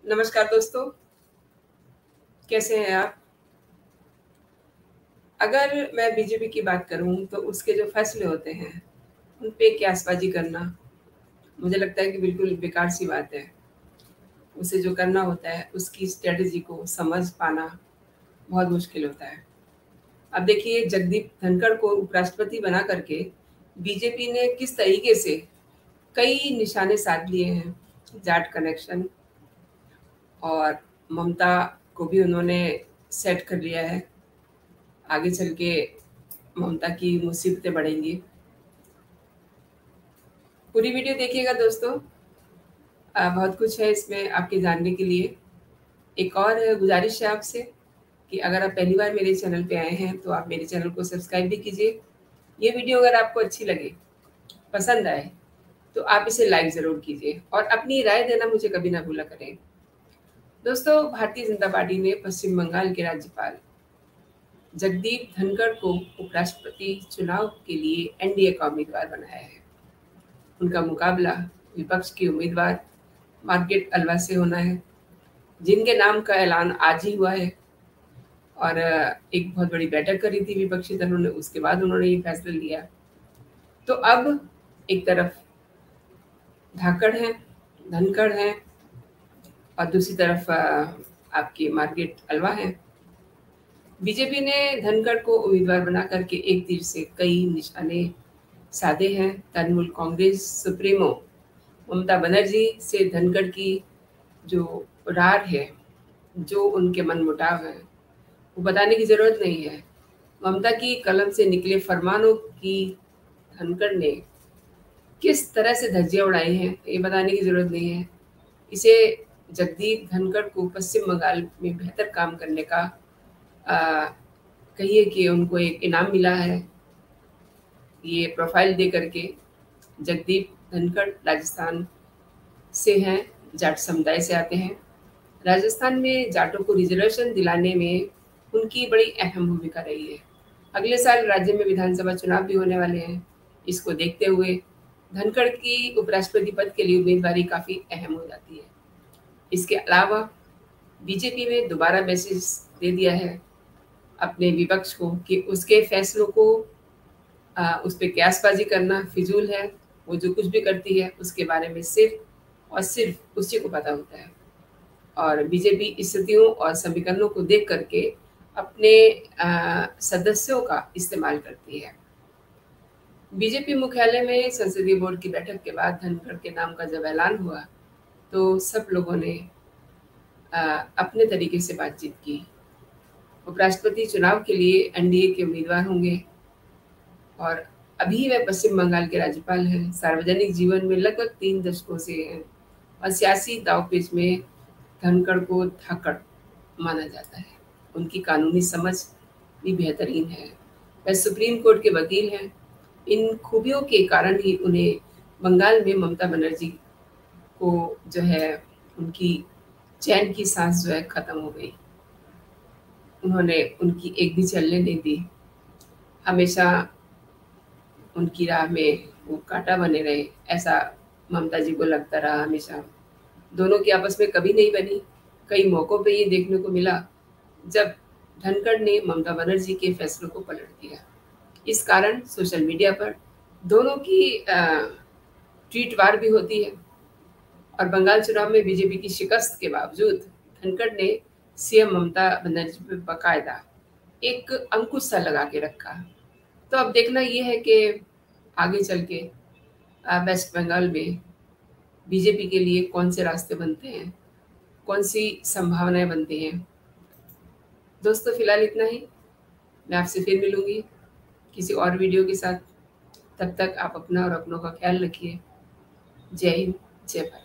नमस्कार दोस्तों, कैसे हैं आप? अगर मैं बीजेपी की बात करूं तो उसके जो फैसले होते हैं, उन पे क्यासबाजी करना मुझे लगता है कि बिल्कुल बेकार सी बात है। उसे जो करना होता है, उसकी स्ट्रेटजी को समझ पाना बहुत मुश्किल होता है। अब देखिए जगदीप धनखड़ को उपराष्ट्रपति बना करके बीजेपी ने किस तरीके से कई निशाने साध लिए हैं। जाट कनेक्शन और ममता को भी उन्होंने सेट कर लिया है। आगे चल के ममता की मुसीबतें बढ़ेंगी। पूरी वीडियो देखिएगा दोस्तों। बहुत कुछ है इसमें आपके जानने के लिए। एक और गुजारिश है आपसे कि अगर आप पहली बार मेरे चैनल पे आए हैं तो आप मेरे चैनल को सब्सक्राइब भी कीजिए। ये वीडियो अगर आपको अच्छी लगे, पसंद आए, तो आप इसे लाइक ज़रूर कीजिए और अपनी राय देना मुझे कभी ना भूला करें। दोस्तों, भारतीय जनता पार्टी ने पश्चिम बंगाल के राज्यपाल जगदीप धनखड़ को उपराष्ट्रपति चुनाव के लिए एनडीए का उम्मीदवार बनाया है। उनका मुकाबला विपक्ष की उम्मीदवार मार्गारेट अलवा से होना है, जिनके नाम का ऐलान आज ही हुआ है। और एक बहुत बड़ी बैठक करी थी विपक्षी दलों ने, उसके बाद उन्होंने ये फैसला लिया। तो अब एक तरफ धाकड़ हैं, धनखड़ हैं और दूसरी तरफ आपकी मार्गारेट अलवा हैं। बीजेपी ने धनखड़ को उम्मीदवार बना करके एक तीर से कई निशाने साधे हैं। तृणमूल कांग्रेस सुप्रीमो ममता बनर्जी से धनखड़ की जो रार है, जो उनके मनमुटाव है, वो बताने की ज़रूरत नहीं है। ममता की कलम से निकले फरमानों की धनखड़ ने किस तरह से धज्जियां उड़ाई हैं, ये बताने की ज़रूरत नहीं है। इसे जगदीप धनखड़ को पश्चिम बंगाल में बेहतर काम करने का आ, कहिए कि उनको एक इनाम मिला है। ये प्रोफाइल दे करके जगदीप धनखड़ राजस्थान से हैं, जाट समुदाय से आते हैं। राजस्थान में जाटों को रिजर्वेशन दिलाने में उनकी बड़ी अहम भूमिका रही है। अगले साल राज्य में विधानसभा चुनाव भी होने वाले हैं। इसको देखते हुए धनखड़ की उपराष्ट्रपति पद के लिए उम्मीदवारी काफ़ी अहम हो जाती है। इसके अलावा बीजेपी ने दोबारा मैसेज दे दिया है अपने विपक्ष को कि उसके फैसलों को उस पर क्यासबाजी करना फिजूल है। वो जो कुछ भी करती है उसके बारे में सिर्फ और सिर्फ उसी को पता होता है। और बीजेपी स्थितियों और समीकरणों को देख करके अपने सदस्यों का इस्तेमाल करती है। बीजेपी मुख्यालय में संसदीय बोर्ड की बैठक के बाद धनखड़ के नाम का जब ऐलान हुआ तो सब लोगों ने अपने तरीके से बातचीत की। उपराष्ट्रपति चुनाव के लिए एनडीए के उम्मीदवार होंगे और अभी वे पश्चिम बंगाल के राज्यपाल हैं। सार्वजनिक जीवन में लगभग 3 दशकों से हैं और सियासी दांवपेच में धनखड़ को धाकड़ माना जाता है। उनकी कानूनी समझ भी बेहतरीन है। वह सुप्रीम कोर्ट के वकील हैं। इन खूबियों के कारण ही उन्हें बंगाल में ममता बनर्जी को जो है उनकी चैन की सांस जो है खत्म हो गई। उन्होंने उनकी एक भी चलने नहीं दी। हमेशा उनकी राह में वो कांटा बने रहे, ऐसा ममता जी को लगता रहा हमेशा। दोनों की आपस में कभी नहीं बनी। कई मौकों पे ये देखने को मिला जब धनखड़ ने ममता बनर्जी के फैसलों को पलट दिया। इस कारण सोशल मीडिया पर दोनों की ट्वीट वार भी होती है। और बंगाल चुनाव में बीजेपी की शिकस्त के बावजूद धनखड़ ने सीएम ममता बनर्जी पर बाकायदा एक अंकुश सा लगा के रखा। तो अब देखना ये है कि आगे चल के वेस्ट बंगाल में बीजेपी के लिए कौन से रास्ते बनते हैं, कौन सी संभावनाएं बनती हैं। दोस्तों, फिलहाल इतना ही। मैं आपसे फिर मिलूंगी किसी और वीडियो के साथ। तब तक आप अपना और अपनों का ख्याल रखिए। जय हिंद, जय भारत।